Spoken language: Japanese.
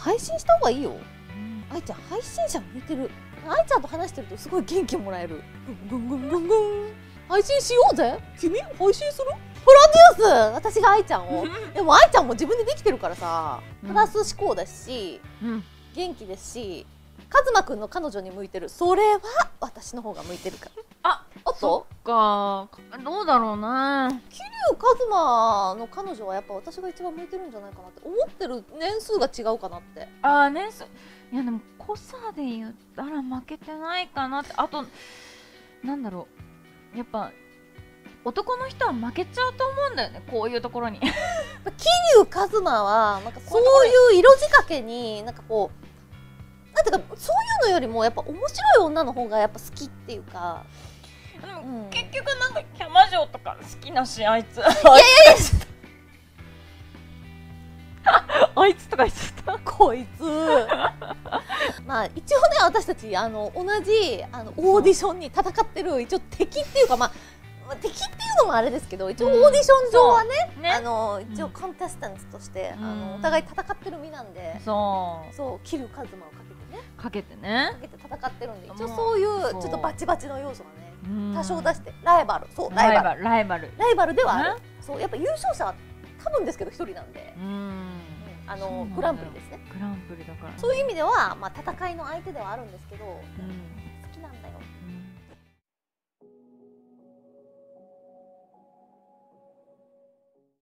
配信した方がいいよ。愛ちゃん配信者向いてる。愛ちゃんと話してるとすごい元気もらえる。ぐんぐんぐんぐんぐん。配信しようぜ。君配信する？プロデュース。私が愛ちゃんを。でも愛ちゃんも自分でできてるからさ、プラス思考だし、元気ですし、カズマくんの彼女に向いてる。それは私の方が向いてるから。 あ、おっと、そっか、どうだろうな。 桐生カズマの彼女はやっぱ私が一番向いてるんじゃないかなって思ってる。年数が違うかなって。 あ、年数、いやでも濃さで言ったら負けてないかなって。あとなんだろう、やっぱ男の人は負けちゃうと思うんだよね、こういうところに。桐生一馬はなんかそういう色仕掛けになんかこうなんていうか、そういうのよりもやっぱ面白い女の方がやっぱ好きっていうか。 でも、結局なんかキャマ嬢とか好きだし、あいつ。いやいやいやあいつとか言っちゃった。 こいつ。まあ一応ね、私たち同じオーディションに戦ってる一応敵っていうか、まあ敵っていうのもあれですけど、一応オーディション上はね、一応コンテスタントとしてお互い戦ってる身なんで、そう桐生一馬をかけて戦ってるんで、一応そういうちょっとバチバチの要素がね多少出して、ライバル、そうライバルではある。そうやっぱ優勝者は多分ですけど一人なんで、グランプリですね。グランプリだからそういう意味ではまあ戦いの相手ではあるんですけど、